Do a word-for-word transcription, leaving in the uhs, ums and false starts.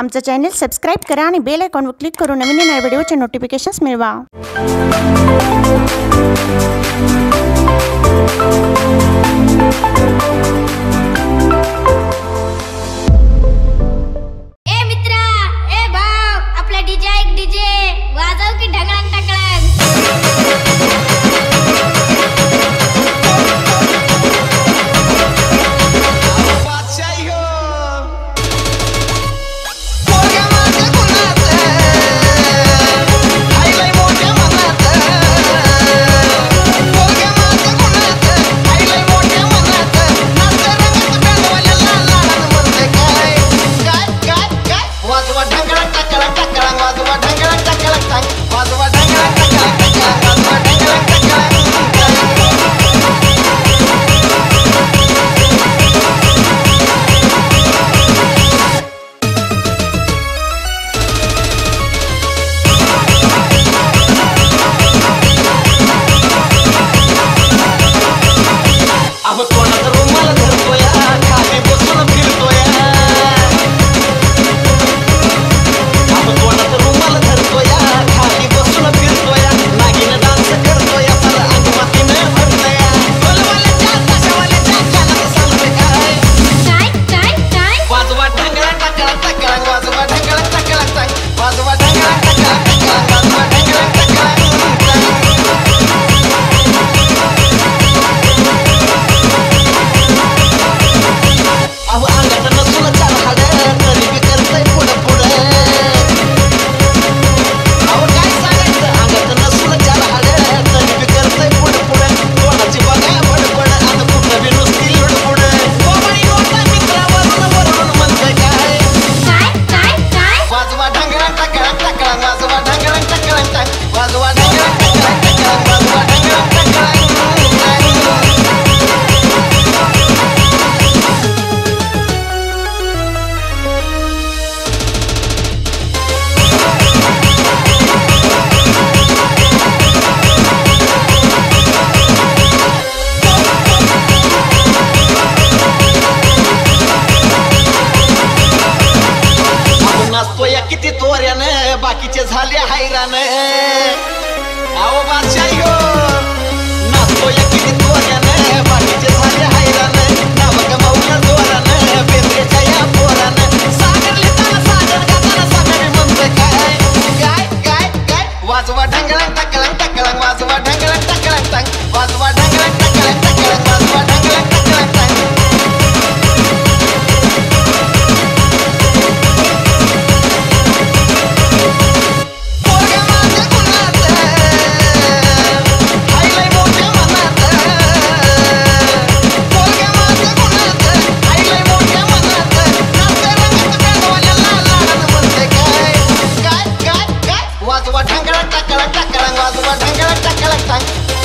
आमचं channel subscribe करा आणि बेल आयकॉनवर क्लिक करून नवीन नवीन व्हिडिओचे नोटिफिकेशन्स मिळवा। ए मित्रा, ए भाऊ, आपला डीजे एक डीजे वाजव की ढगळण टकळण। किती तोऱ्याने बाकीचे झाले हैराण। आओ बादशाही हो, नाचतोय किती तोऱ्याने बाकीचे झाले हैराण। नाव कमावलं जोरानं बेंद्रेच्या या पोरानं। सागर लिहिताना सागर गाताना सागर म्हणतोय काय काय काय काय वाजवा ढंगळण टकळण टकळण वाजवा ढंगळण टकळण टंग वाजवा ढंगळण टकळण टकळण वाजवा ढंगळण टकळण टंग। वाजवा ढंगळण टकळण टकळण वाजवा ढंगळण टकळण टंग।